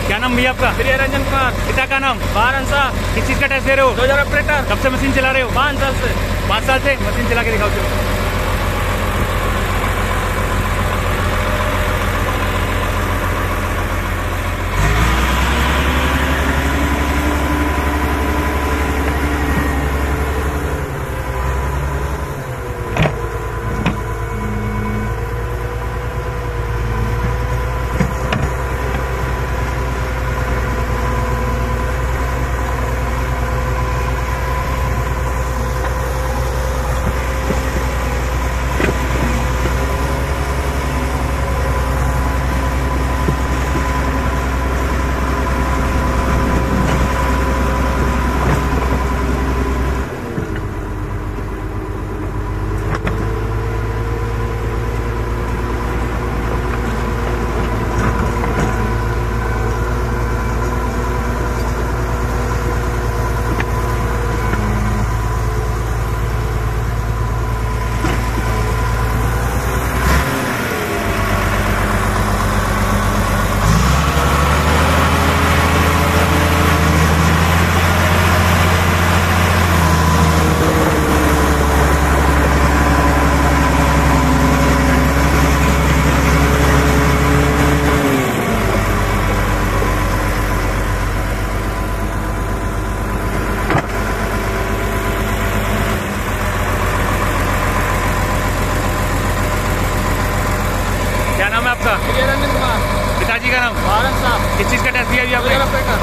क्या नाम भैया आपका? प्रिय रंजन कुमार। पिता का नाम? वाराणसा। किस चीज का टेस्ट दे रहे हो? 2000 ऑपरेटर। कब से मशीन चला रहे हो? 5 साल से। 5 साल से मशीन चला के दिखाओ चलो। क्या नाम है आपका? प्रिय रंजन कुमार। पिताजी का नाम? वाराणसा। किस चीज का टेस्ट दिया अभी आपने?